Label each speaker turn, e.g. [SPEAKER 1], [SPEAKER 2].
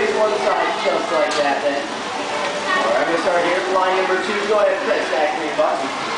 [SPEAKER 1] face one side just like that then. Alright, I'm going to start here. Line number 2. Go ahead and press that green button.